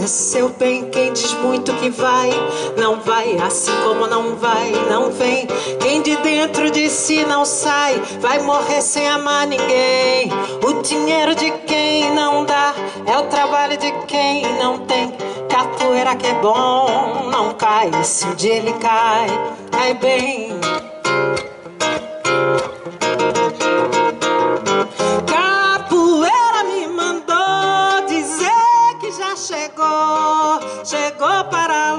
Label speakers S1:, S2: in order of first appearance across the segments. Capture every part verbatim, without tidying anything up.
S1: seu bem. Quem diz muito que vai, não vai. Assim como não vai, não vem. Quem de dentro de si não sai, vai morrer sem amar ninguém. O dinheiro de quem não dá é o trabalho de quem não tem. Capoeira que é bom, não cai. Se um dia ele cai, cai bem. Capoeira me mandou dizer que já chegou, chegou para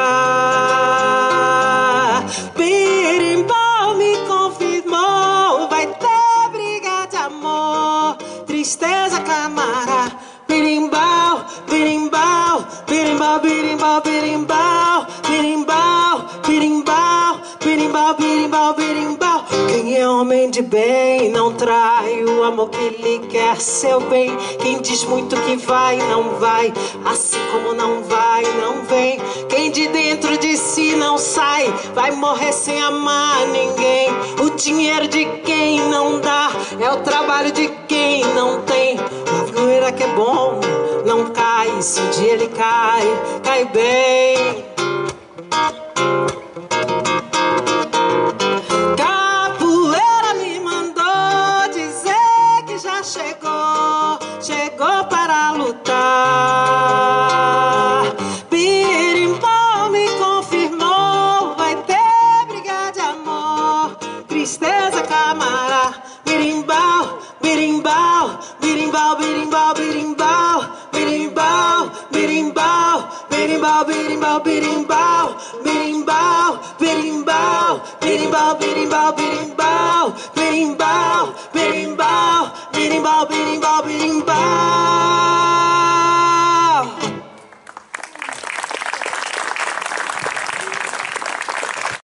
S1: lutar. Berimbau me confirmou, vai ter briga de amor, tristeza camará. Berimbau, berimbau, berimbau, berimbau, berimbau, berimbau, berimbau, berimbau, berimbau, berimbau. Quem é homem de bem não trai o amor que lhe quer seu bem. Quem diz muito que vai, não vai. Assim como não vai, não vem. Quem de dentro de si não sai, vai morrer sem amar ninguém. O dinheiro de quem não dá é o trabalho de quem não tem. Capoeira que é bom, não cai. Se um dia ele cai, cai bem. Capoeira me mandou dizer que já chegou, chegou para lutar. Berimbau me confirmou, vai ter briga de amor, tristeza camará. Berimbau, berimbau, berimbau, berimbau, berimbau, berimbau, berimbau, berimbau, berimbau, berimbau, berimbau, berimbau, berimbau, berimbau, berimbau, berimbau, berimbau, berimbau, berimbau, berimbau.